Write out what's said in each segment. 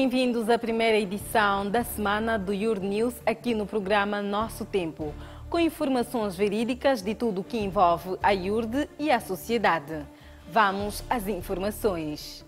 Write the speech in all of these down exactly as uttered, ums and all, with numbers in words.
Bem-vindos à primeira edição da semana do Yurd News aqui no programa Nosso Tempo, com informações verídicas de tudo o que envolve a Yurd e a sociedade. Vamos às informações.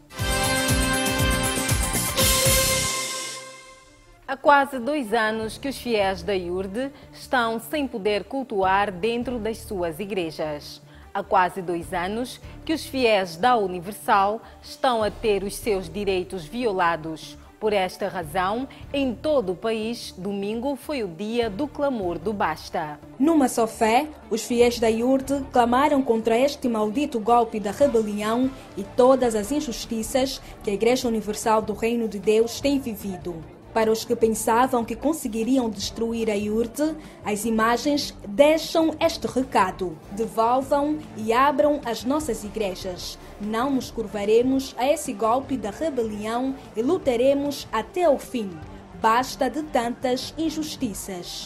Há quase dois anos que os fiéis da Yurd estão sem poder cultuar dentro das suas igrejas. Há quase dois anos que os fiéis da Universal estão a ter os seus direitos violados. Por esta razão, em todo o país, domingo foi o dia do clamor do basta. Numa só fé, os fiéis da Yurd clamaram contra este maldito golpe da rebelião e todas as injustiças que a Igreja Universal do Reino de Deus tem vivido. Para os que pensavam que conseguiriam destruir a Yurd, as imagens deixam este recado: devolvam e abram as nossas igrejas. Não nos curvaremos a esse golpe da rebelião e lutaremos até o fim. Basta de tantas injustiças.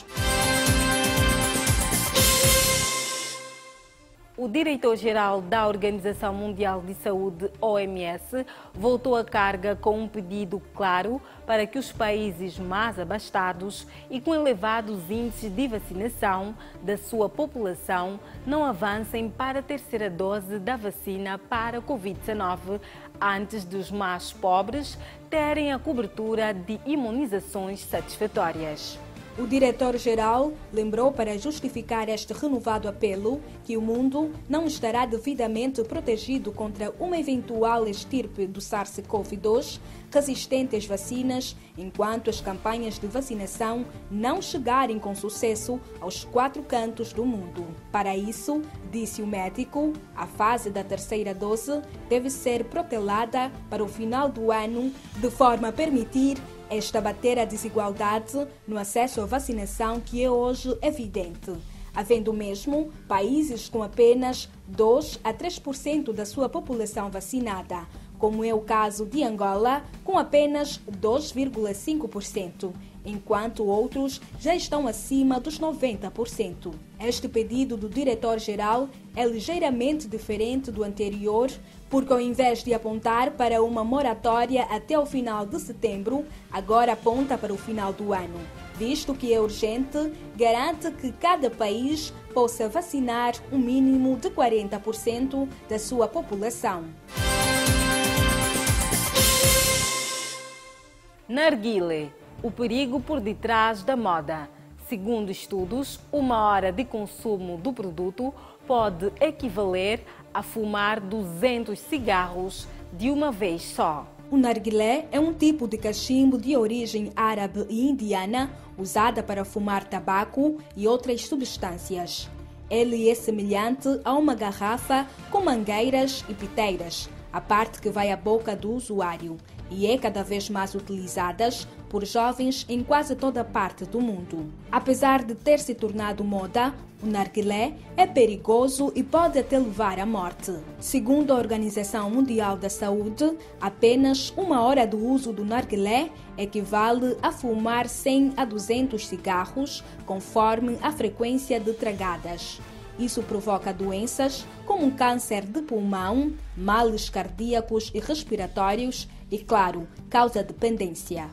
O diretor-geral da Organização Mundial de Saúde, O M S, voltou à carga com um pedido claro para que os países mais abastados e com elevados índices de vacinação da sua população não avancem para a terceira dose da vacina para a Covid dezenove antes dos mais pobres terem a cobertura de imunizações satisfatórias. O diretor-geral lembrou, para justificar este renovado apelo, que o mundo não estará devidamente protegido contra uma eventual estirpe do SARS-CoV dois resistente às vacinas, enquanto as campanhas de vacinação não chegarem com sucesso aos quatro cantos do mundo. Para isso, disse o médico, a fase da terceira dose deve ser protelada para o final do ano, de forma a permitir esta bater a desigualdade no acesso à vacinação, que é hoje evidente, havendo mesmo países com apenas dois a três por cento da sua população vacinada, como é o caso de Angola, com apenas dois vírgula cinco por cento, enquanto outros já estão acima dos noventa por cento. Este pedido do diretor-geral é ligeiramente diferente do anterior, porque ao invés de apontar para uma moratória até o final de setembro, agora aponta para o final do ano. Visto que é urgente, garante que cada país possa vacinar um mínimo de quarenta por cento da sua população. Narguilé, o perigo por detrás da moda. Segundo estudos, uma hora de consumo do produto pode equivaler a fumar duzentos cigarros de uma vez só. O narguilé é um tipo de cachimbo de origem árabe e indiana usada para fumar tabaco e outras substâncias. Ele é semelhante a uma garrafa com mangueiras e piteiras, a parte que vai à boca do usuário, e é cada vez mais utilizadas por jovens em quase toda parte do mundo. Apesar de ter se tornado moda, o narguilé é perigoso e pode até levar à morte. Segundo a Organização Mundial da Saúde, apenas uma hora do uso do narguilé equivale a fumar cem a duzentos cigarros, conforme a frequência de tragadas. Isso provoca doenças como câncer de pulmão, males cardíacos e respiratórios e, claro, causa dependência.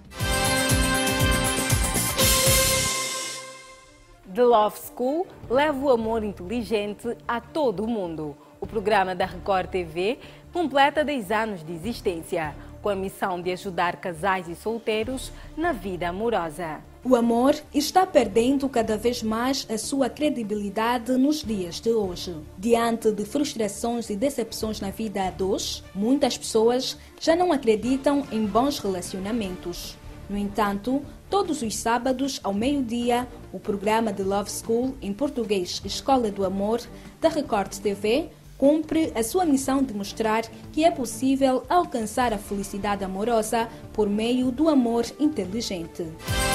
The Love School leva o amor inteligente a todo o mundo. O programa da Record T V completa dez anos de existência, com a missão de ajudar casais e solteiros na vida amorosa. O amor está perdendo cada vez mais a sua credibilidade nos dias de hoje. Diante de frustrações e decepções na vida a dois, muitas pessoas já não acreditam em bons relacionamentos. No entanto, todos os sábados, ao meio-dia, o programa The Love School, em português Escola do Amor, da Record T V, cumpre a sua missão de mostrar que é possível alcançar a felicidade amorosa por meio do amor inteligente.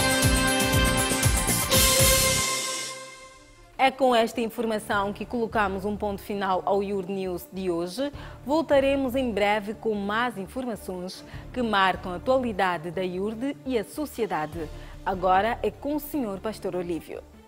É com esta informação que colocamos um ponto final ao Yurd News de hoje. Voltaremos em breve com mais informações que marcam a atualidade da Yurd e a sociedade. Agora é com o senhor Pastor Olívio.